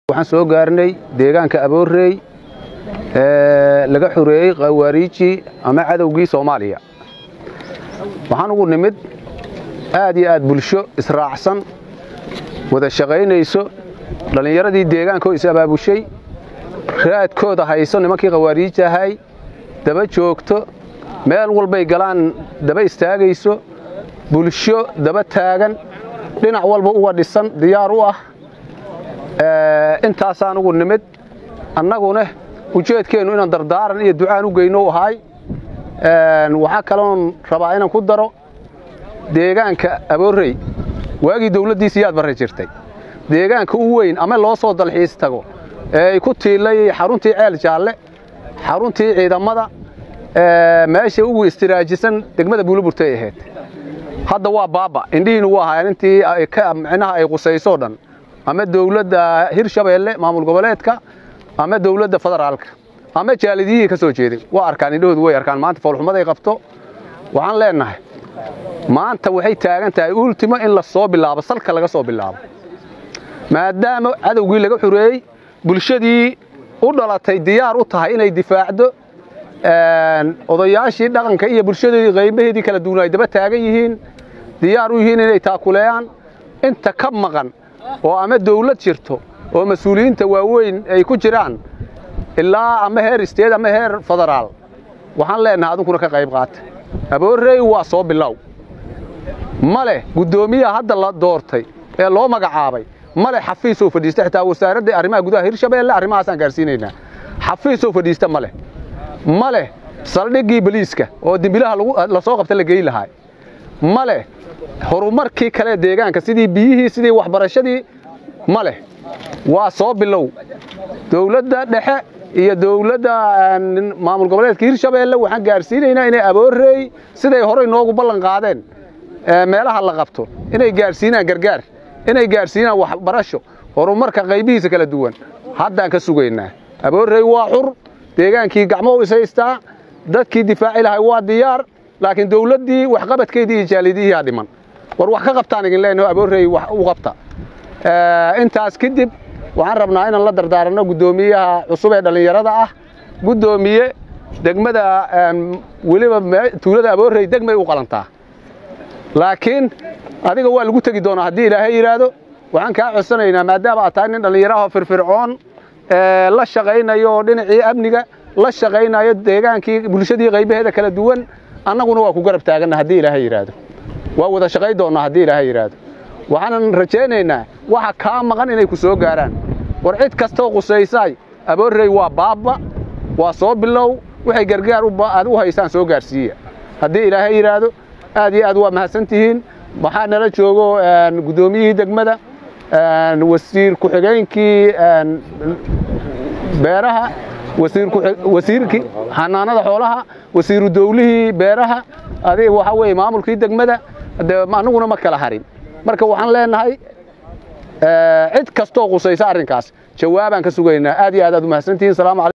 waxaan soo gaarnay deegaanka Aboorey laga xureeyay qawaariiji ama cadawgii Soomaaliya waxaan ugu nimid aad iyo aad bulsho israacsan wada shaqeynayso dhalinyaradii deegaanka oo is abaabushay raadkooda hayso nimankii qawaariiji ahay daba joogto meel walbay galaan daba istaagayso bulsho daba taagan dhinac walba u wadhisan diyaar u ah intaasaan ugu nimid annaguna ujeedkeenu inaan dardaaran iyo ducaan u geyno ahay waxa kaloon rabaa inaan ku daro deegaanka Aboorey waagii dawladdiisa yaad barre jirtay deegaanka u weyn ama loo soo dalxiis tago ay ku tiilay xaruntii ceel jaalle xaruntii ciidamada meesha ugu istiraajisan degmada Buulaburta ay ahayd hadda waa baaba indhihiina waa hayaan intii macnaha ay qusayso dhan ama dawladda Hirshabeelle maamul goboleedka ama dawladda federaalka ama jaalidiyada ka soo jeeday waa arkaan indhoodu way arkaan maanta foolxumaday qabto waxaan leenahay maanta waxay taagan tahay ultimo in la soo bilaabo salka laga soo bilaabo maadaama cadawgii laga xureeyay bulshadii u dhalatay diyaar u tahay inay difaacdo odayaashii dhaqanka iyo bulshadii qaybaheedii kala duwanay daba taagan yihiin diyaar u yihiin inay taakuleeyaan inta ka maqan oo ama dawlad jirto oo mas'uuliyiinta waaweyn ay ku jiraan ilaa ama heer isteed ama heer federaal waxaan leenahay adinkuna ka qayb qaata Aboorey waa soo bilow male gudoomiyaha hadda la doortay ee loo magacaabay male xafiis oo fadhiista xitaa wasaaradda arrimaha gudaha Hirshabeelle arrimahaas aan gaarsiinaynaa xafiis oo fadhiista male saldhiggii booliiska oo dambilaha la soo qabta la geey lahaa male horumarkii kale deegaanka sidii biyihii sidii waxbarashadii male waa soo bilow dawladda dhexe iyo dawladda maamul goboleedka Hirshabeelle waxaan gaarsiinaynaa inay Aboorey siday hore noogu ballan qaadeen meelaha la qabto inay gaarsiinaan gargaar inay gaarsiinaan waxbarasho horumarka qaybihiisa kala duwan haddaan ka sugaynaa Aboorey waa xur deegaankii gacmo u isaystaa dadkii difaaci lahay waa diyaar laakiin dawladdii wax qabadkeedii jaalidiyada dhiman war wax ka qabtaan igin leenahay Aboorey wax u qabta intaas kadib waxaan rabnaa inaan la dardaarano gudoomiyaha cusub ee dhalinyarada ah gudoomiye degmada waliba tuulada Aboorey degmay u qalantaa laakiin adiga waa lagu tagi doonaa haddii Ilaahay yiraahdo waxaan ka codsanaynaa maadaama aad tahay nin dhalinyaro firfircoon la shaqeynayo dhinacii amniga la shaqeynayo deegaankii bulshadii qaybaheeda kala duwan annaguna waa ku garab taagana haddii Ilaahay yiraahdo waa wada shaqey doonaa haddii Ilaahay yiraahdo waxaan rajaynaynaa waxa ka maqan inay ku soo gaaraan war cid kasta oo qusaysay Aboorey waa baaba waa soo bilow waxay gargaar u haysaan soo gaarsiiya haddii Ilaahay yiraahdo aad iyo aad waa mahadsantihiin waxaa nala joogo gudoomiyihii degmada wasiir ku xigeenkii beeraha wasiirkii xanaanada xoolaha wasiiru dawlihii beeraha adiga waxa weey maamulkii degmada anaguna ma kala harin marka waxaan leenahay cid kasta oo qusaysa arrinkaas jawaabaan ka sugaynaa aad iyo aad u mahadsantihiin salaam